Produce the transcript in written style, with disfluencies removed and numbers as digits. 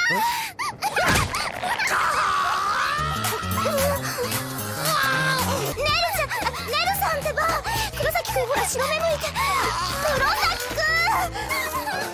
さんってば、黒崎くんほら白目向いて。黒崎くん